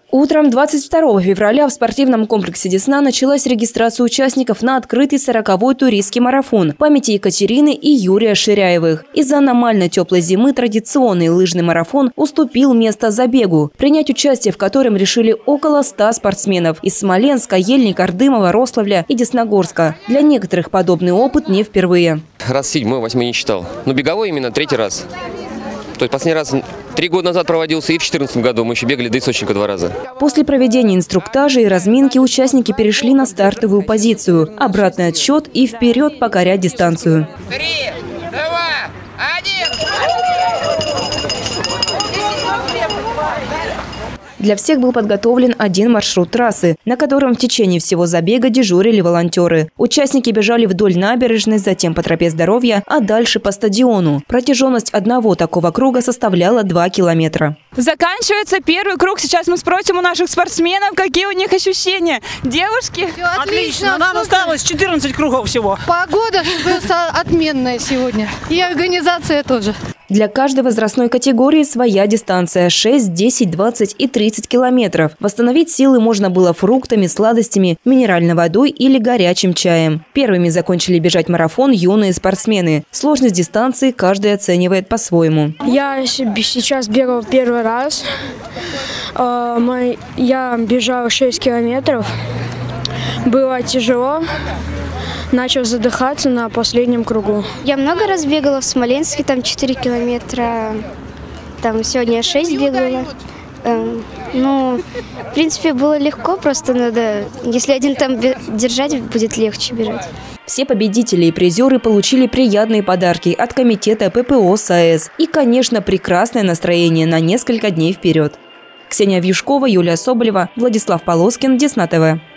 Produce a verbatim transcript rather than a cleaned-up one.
Утром двадцать второго февраля в спортивном комплексе «Десна» началась регистрация участников на открытый сороковой туристский марафон в памяти Екатерины и Юрия Ширяевых. Из-за аномально теплой зимы традиционный лыжный марафон уступил место забегу, принять участие в котором решили около ста спортсменов из Смоленска, Ельника, Ардымова, Рославля и Десногорска. Для некоторых подобный опыт не впервые. Раз седьмой, восьмой не читал. Но беговой именно третий раз. То есть последний раз три года назад проводился, и в две тысячи четырнадцатом году мы еще бегали до источника два раза. После проведения инструктажа и разминки участники перешли на стартовую позицию. Обратный отсчет и вперед покорять дистанцию. Три, два, один. Для всех был подготовлен один маршрут трассы, на котором в течение всего забега дежурили волонтеры. Участники бежали вдоль набережной, затем по тропе здоровья, а дальше по стадиону. Протяженность одного такого круга составляла два километра. Заканчивается первый круг. Сейчас мы спросим у наших спортсменов, какие у них ощущения. Девушки? Все отлично. Отлично. Нам осталось четырнадцать кругов всего. Погода просто отменная сегодня. И организация тоже. Для каждой возрастной категории своя дистанция – шесть, десять, двадцать и тридцать километров. Восстановить силы можно было фруктами, сладостями, минеральной водой или горячим чаем. Первыми закончили бежать марафон юные спортсмены. Сложность дистанции каждый оценивает по-своему. Я сейчас бегал первый раз. Я бежал шесть километров. Было тяжело. Начал задыхаться на последнем кругу. Я много раз бегала в Смоленске, там четыре километра, там сегодня шесть бегала. Ну, в принципе, было легко, просто надо, если один там держать, будет легче бежать. Все победители и призеры получили приятные подарки от комитета ППО САЭС и, конечно, прекрасное настроение на несколько дней вперед. Ксения Вьюшкова, Юлия Соболева, Владислав Полоскин, Десна ТВ.